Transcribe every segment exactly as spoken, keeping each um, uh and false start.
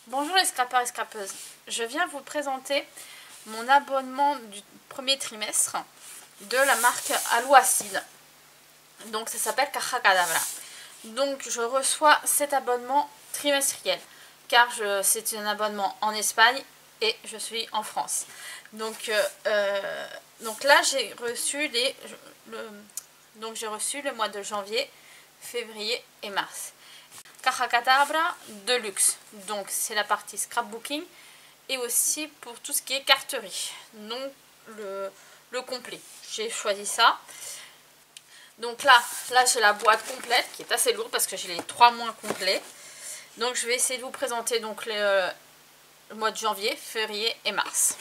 Bonjour les scrappeurs et scrappeuses, je viens vous présenter mon abonnement du premier trimestre de la marque Aluacil. Donc ça s'appelle Caja Cadabra. Donc je reçois cet abonnement trimestriel car c'est un abonnement en Espagne et je suis en France. Donc, euh, donc là j'ai reçu les, le, donc j'ai reçu le mois de janvier, février et mars. Caja Cadabra Deluxe, donc c'est la partie scrapbooking et aussi pour tout ce qui est carterie, donc le, le complet. J'ai choisi ça. Donc là, là j'ai la boîte complète qui est assez lourde parce que j'ai les trois mois complets. Donc je vais essayer de vous présenter donc les, euh, le mois de janvier, février et mars.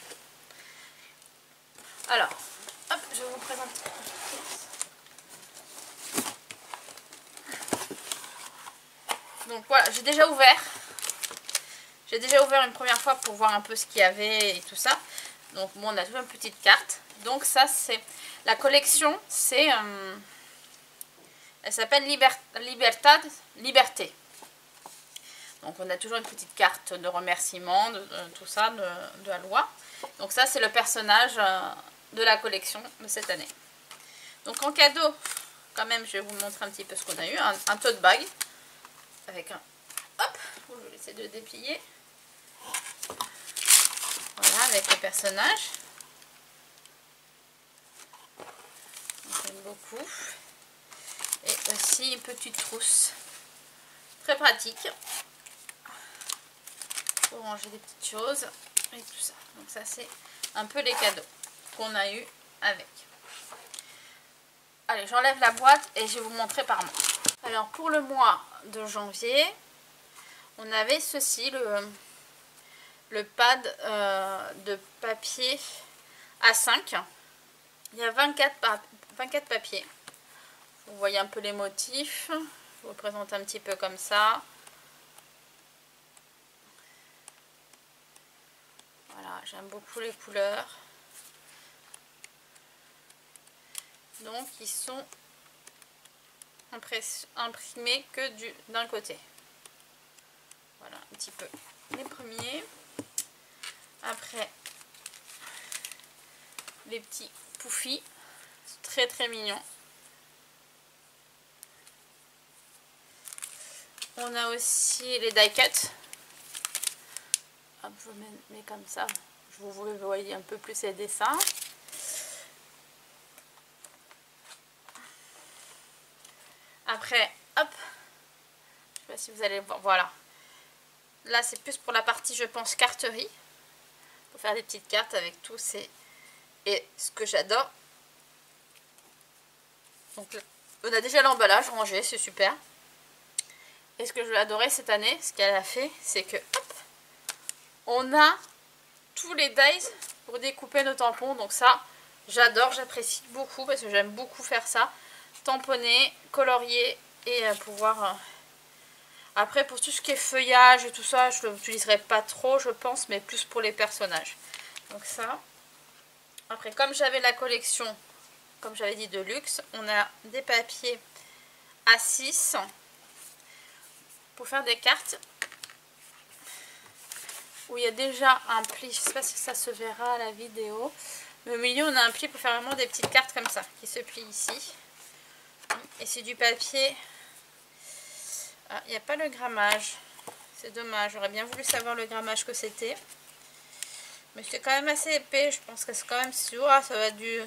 Alors, hop, je vais vous présenter. Donc voilà, j'ai déjà ouvert. J'ai déjà ouvert une première fois pour voir un peu ce qu'il y avait et tout ça. Donc bon, on a toujours une petite carte. Donc ça c'est la collection, c'est euh, elle s'appelle Liber, Libertad, Liberté. Donc on a toujours une petite carte de remerciement, de, de tout ça, de, de la loi. Donc ça c'est le personnage euh, de la collection de cette année. Donc en cadeau, quand même, je vais vous montrer un petit peu ce qu'on a eu. Un, un tote bag avec un... Hop, je vais essayer de déplier. Voilà, avec le personnage. J'aime beaucoup. Et aussi une petite trousse. Très pratique. Pour ranger des petites choses. Et tout ça. Donc ça c'est un peu les cadeaux qu'on a eu avec. Allez, j'enlève la boîte et je vais vous montrer par mois. Alors pour le mois de janvier, on avait ceci, le, le pad euh, de papier A cinq. Il y a vingt-quatre, vingt-quatre papiers. Vous voyez un peu les motifs. Je vous présente un petit peu comme ça. Voilà, j'aime beaucoup les couleurs. Donc ils sont imprimés que du d'un côté. Voilà un petit peu les premiers. Après les petits poufis, très très mignons. On a aussi les die cut. Hop, je vous mets comme ça. Je vous voyez un peu plus les dessins. Après, hop, je sais pas si vous allez voir, voilà. Là, c'est plus pour la partie, je pense, carterie. Pour faire des petites cartes avec tous ces... Et ce que j'adore. Donc, on a déjà l'emballage rangé, c'est super. Et ce que je vais adorer cette année, ce qu'elle a fait, c'est que, hop, on a tous les dies pour découper nos tampons. Donc ça, j'adore, j'apprécie beaucoup parce que j'aime beaucoup faire ça. Tamponner, colorier et euh, pouvoir... Euh... Après, pour tout ce qui est feuillage et tout ça, je ne l'utiliserai pas trop, je pense, mais plus pour les personnages. Donc ça. Après, comme j'avais la collection, comme j'avais dit, de luxe, on a des papiers A six pour faire des cartes. Où il y a déjà un pli, je ne sais pas si ça se verra à la vidéo. Mais au milieu, on a un pli pour faire vraiment des petites cartes comme ça, qui se plient ici. Et c'est du papier... Ah, il n'y a pas le grammage. C'est dommage. J'aurais bien voulu savoir le grammage que c'était. Mais c'est quand même assez épais. Je pense que c'est quand même sur... Ah, ça va être du...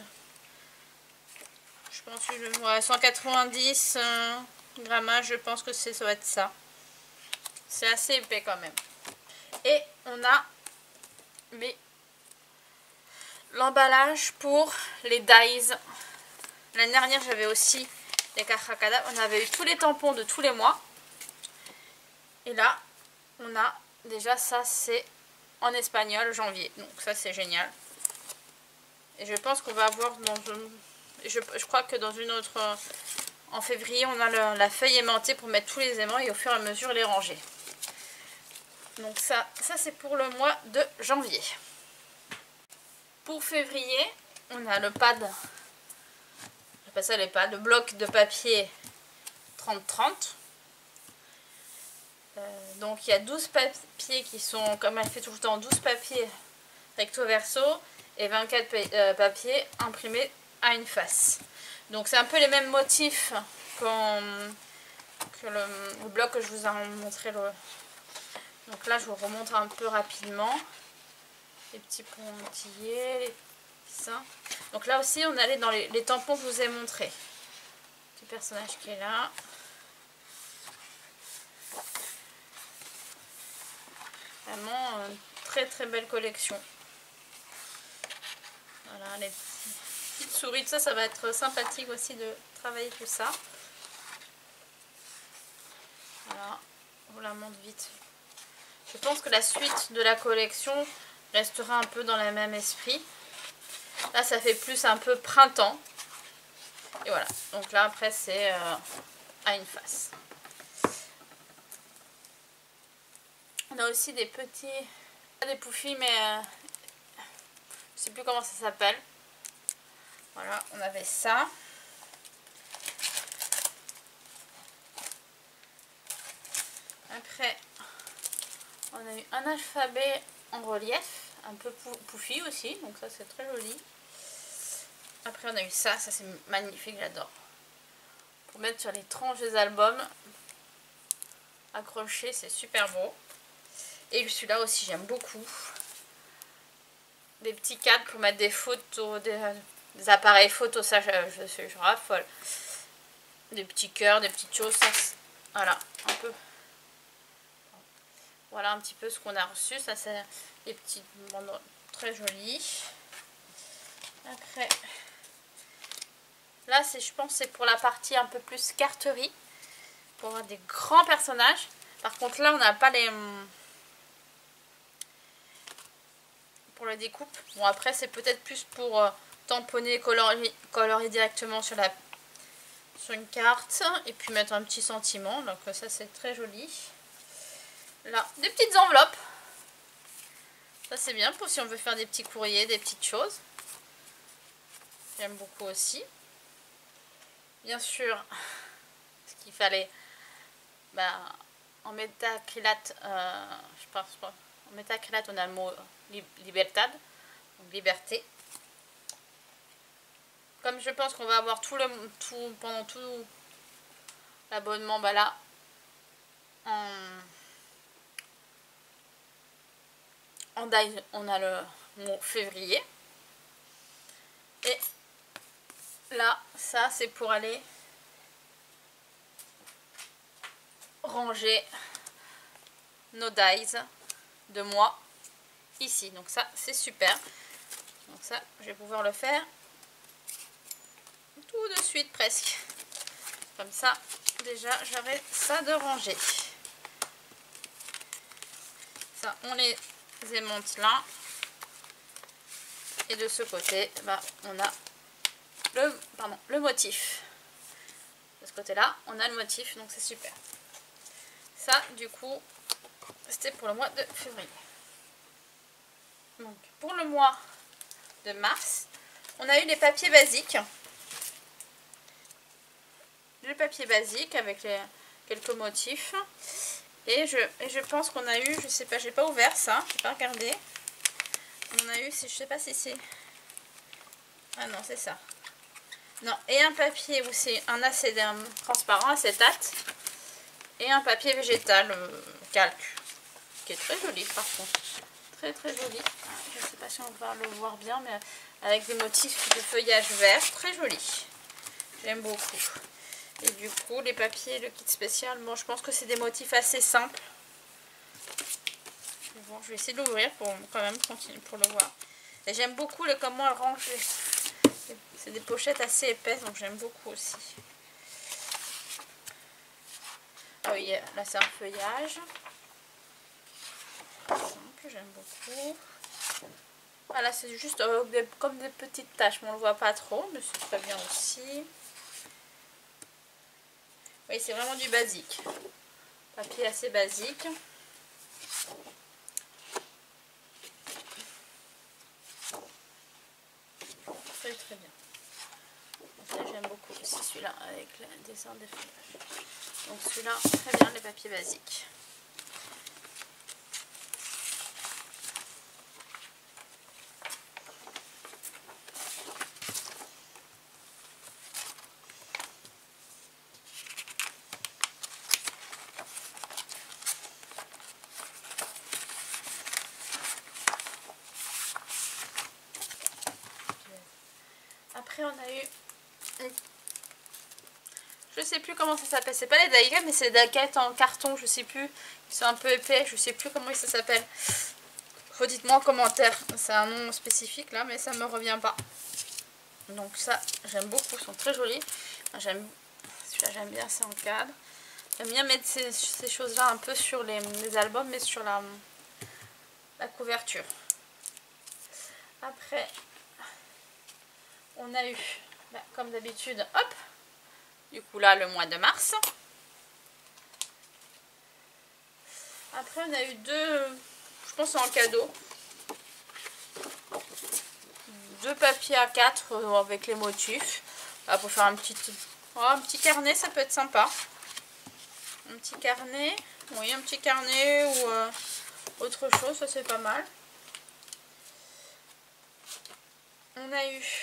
Je pense que ouais, cent quatre-vingt-dix euh, grammages. Je pense que ça va être ça. C'est assez épais quand même. Et on a mais l'emballage pour les dies. L'année dernière, j'avais aussi les Caja Cadabra. On avait eu tous les tampons de tous les mois. Et là, on a déjà ça, c'est en espagnol, janvier. Donc ça, c'est génial. Et je pense qu'on va avoir dans une... Je, je crois que dans une autre... En février, on a le, la feuille aimantée pour mettre tous les aimants et au fur et à mesure les ranger. Donc ça, ça c'est pour le mois de janvier. Pour février, on a le pad. J'appelle ça les pads. Le bloc de papier trente trente. Euh, donc il y a douze papiers qui sont, comme elle fait tout le temps, douze papiers recto verso et vingt-quatre pa euh, papiers imprimés à une face. Donc c'est un peu les mêmes motifs qu'on, que le, le bloc que je vous ai montré. Le... Donc là je vous remontre un peu rapidement. Les petits pointillés, les ça. Donc là aussi on allait dans les, les tampons que je vous ai montrés. Petit personnage qui est là. Vraiment euh, très très belle collection. Voilà les petites souris, tout ça, ça va être sympathique aussi de travailler tout ça. Voilà, je vous la montre vite. Je pense que la suite de la collection restera un peu dans le même esprit. Là ça fait plus un peu printemps. Et voilà, donc là après c'est euh, à une face. On a aussi des petits, des poufis, mais euh, je sais plus comment ça s'appelle. Voilà, on avait ça. Après, on a eu un alphabet en relief, un peu pouffi aussi, donc ça c'est très joli. Après on a eu ça, ça c'est magnifique, j'adore. Pour mettre sur les tranches des albums, accroché, c'est super beau. Et celui-là aussi j'aime beaucoup. Des petits cadres pour mettre des photos, des, des appareils photos, ça je, je, je, je raffole. Des petits cœurs, des petites choses, ça, voilà, un peu. Voilà un petit peu ce qu'on a reçu, ça c'est des petites bandes très jolies. Après, là c'est, je pense c'est pour la partie un peu plus carterie, pour avoir des grands personnages. Par contre là on n'a pas les... pour la découpe. Bon après c'est peut-être plus pour euh, tamponner, colorier, colorier directement sur, la, sur une carte et puis mettre un petit sentiment. Donc ça c'est très joli. Là, des petites enveloppes. Ça c'est bien pour si on veut faire des petits courriers, des petites choses. J'aime beaucoup aussi. Bien sûr, ce qu'il fallait, bah, en métacrylate, euh, je pense pas. En métacrylate on a le mot libertad, donc liberté. Comme je pense qu'on va avoir tout le tout pendant tout l'abonnement, bah là en, en die, on a le mot février. Et là, ça c'est pour aller ranger nos dies de mois ici. Donc ça c'est super. Donc ça je vais pouvoir le faire tout de suite presque. Comme ça déjà j'aurai ça de ranger. Ça on les aimante là. Et de ce côté bah, on a le, pardon, le motif. De ce côté là on a le motif, donc c'est super. Ça du coup c'était pour le mois de février. Donc pour le mois de mars, on a eu les papiers basiques. Le papier basique avec les, quelques motifs. Et je, et je pense qu'on a eu, je sais pas, j'ai pas ouvert ça, j'ai pas regardé. On a eu, je sais pas si c'est... Ah non, c'est ça. Non, et un papier où c'est un acétate transparent, acétate. Et un papier végétal euh, calque. Qui est très joli par contre. Très très joli. Je sais pas si on va le voir bien, mais avec des motifs de feuillage vert. Très joli. J'aime beaucoup. Et du coup, les papiers, le kit spécial, bon, je pense que c'est des motifs assez simples. Bon, je vais essayer de l'ouvrir pour quand même continuer pour le voir. Et j'aime beaucoup le comment elle range. C'est des pochettes assez épaisses, donc j'aime beaucoup aussi. Ah oui, là c'est un feuillage. Que j'aime beaucoup. Voilà, c'est juste euh, des, comme des petites taches, mais on ne le voit pas trop, mais c'est très bien aussi. Oui, c'est vraiment du basique. Papier assez basique. Très très bien. J'aime beaucoup aussi celui-là avec le dessin des feuillages. Donc celui-là, très bien, les papiers basiques. Après, on a eu... Je sais plus comment ça s'appelle. C'est pas les daïgas, mais c'est les daguettes en carton, je sais plus. Ils sont un peu épais, je sais plus comment ça s'appelle. Redites-moi en commentaire. C'est un nom spécifique là, mais ça me revient pas. Donc ça, j'aime beaucoup. Ils sont très jolis. J'aime... Celui-là, j'aime bien, c'est en cadre. J'aime bien mettre ces, ces choses-là un peu sur les, les albums, mais sur la, la couverture. Après, on a eu, bah, comme d'habitude, hop, du coup là, le mois de mars. Après, on a eu deux, je pense en cadeau, deux papiers A quatre avec les motifs. Là, pour faire un petit, oh, un petit carnet, ça peut être sympa. Un petit carnet, oui, un petit carnet ou euh, autre chose, ça c'est pas mal. On a eu,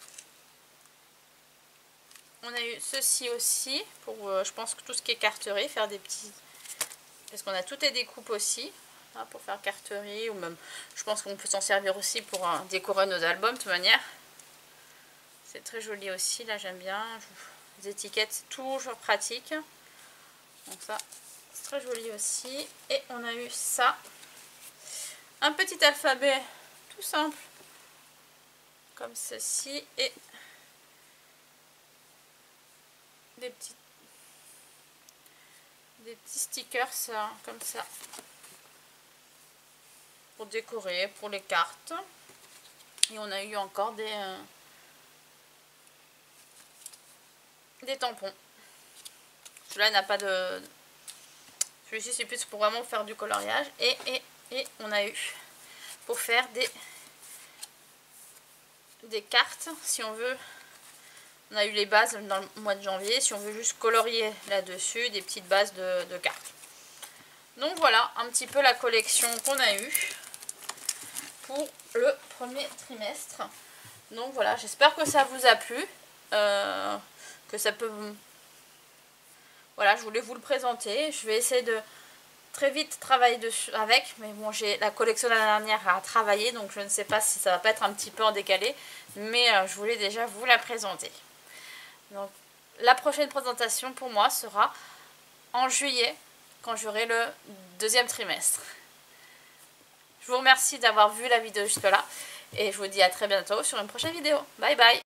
on a eu ceci aussi pour, euh, je pense que tout ce qui est carterie, faire des petits, parce qu'on a toutes les découpes aussi, hein, pour faire carterie ou même, je pense qu'on peut s'en servir aussi pour euh, décorer nos albums de toute manière. C'est très joli aussi, là j'aime bien. Les étiquettes, c'est toujours pratique. Donc ça, c'est très joli aussi. Et on a eu ça. Un petit alphabet tout simple. Comme ceci. Et des petits, des petits stickers ça, comme ça. Pour décorer, pour les cartes. Et on a eu encore des... Euh, des tampons. Celui-là n'a pas de... Celui-ci c'est plus pour vraiment faire du coloriage. Et, et, et on a eu pour faire des, des cartes, si on veut. On a eu les bases dans le mois de janvier. Si on veut juste colorier là-dessus, des petites bases de, de cartes. Donc voilà un petit peu la collection qu'on a eue pour le premier trimestre. Donc voilà, j'espère que ça vous a plu. Euh, que ça peut... Voilà, je voulais vous le présenter. Je vais essayer de très vite travailler dessus avec. Mais bon, j'ai la collection de l'année dernière à travailler. Donc je ne sais pas si ça va pas être un petit peu en décalé. Mais euh, je voulais déjà vous la présenter. Donc la prochaine présentation pour moi sera en juillet. Quand j'aurai le deuxième trimestre. Je vous remercie d'avoir vu la vidéo jusque là. Et je vous dis à très bientôt sur une prochaine vidéo. Bye bye.